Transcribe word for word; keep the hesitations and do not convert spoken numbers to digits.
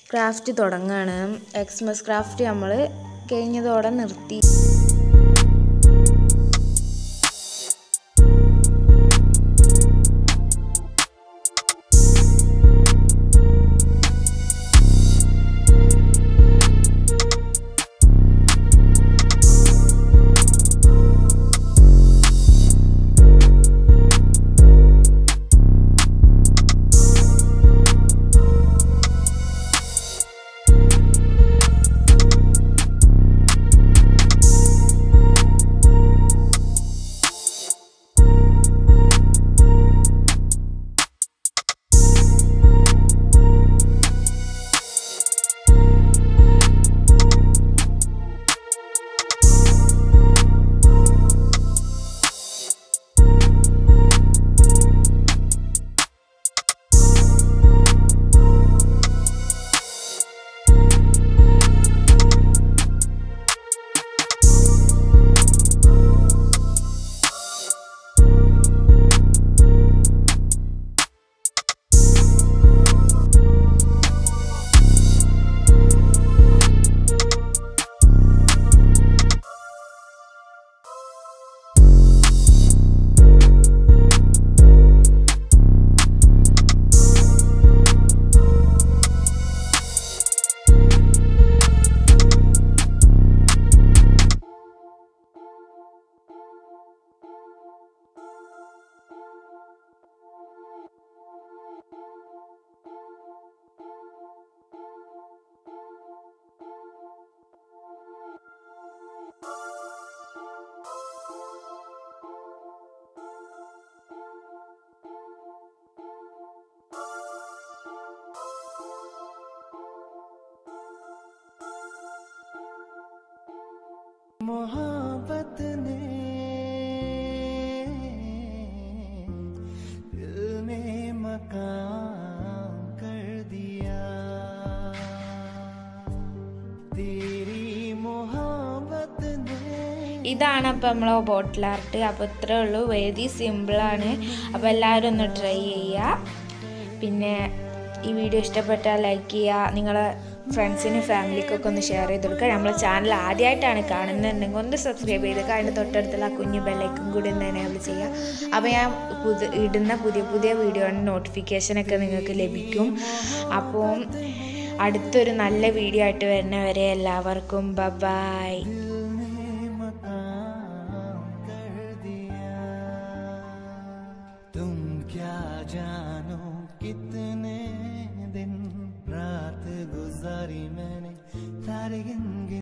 Craft തുടങ്ങാണ്. Xmas craft നമ്മൾ കഴിഞ്ഞതോടെ നിർത്തി. मोहब्बत ने दिल में मकाम कर दिया तेरी मोहब्बत ने. ഇതാണ് അപ്പോൾ നമ്മളെ ബോട്ടിൽ ആർട്ട്. അപ്പോൾ ഇത്രേ ഉള്ളൂ, വെരി സിമ്പിളാണ്. അപ്പോൾ എല്ലാവരും ഒന്ന് ട്രൈ ചെയ്യുക. പിന്നെ ഈ വീഡിയോ ഇഷ്ടപ്പെട്ടാൽ ലൈക്ക് ചെയ്യുക, നിങ്ങളെ ഫ്രണ്ട്സിനും ഫാമിലിക്കൊക്കെ ഒന്ന് ഷെയർ ചെയ്ത് കൊടുക്കുക. നമ്മളെ ചാനൽ ആദ്യമായിട്ടാണ് കാണുന്നുണ്ടെങ്കിൽ ഒന്ന് സബ്സ്ക്രൈബ് ചെയ്തേക്കുക. അതിൻ്റെ തൊട്ടടുത്തുള്ള കുഞ്ഞു ബെല്ലൈക്കും കൂടി ഒന്ന് എനേബിൾ ചെയ്യുക. അപ്പോൾ ഞാൻ പുതു ഇടുന്ന പുതിയ പുതിയ വീഡിയോയുടെ നോട്ടിഫിക്കേഷനൊക്കെ നിങ്ങൾക്ക് ലഭിക്കും. അപ്പോൾ അടുത്തൊരു നല്ല വീഡിയോ ആയിട്ട് വരുന്നവരെ എല്ലാവർക്കും ബൈ. तुम क्या जानो कितने दिन रात गुजारी मैंने तारे गिन गिन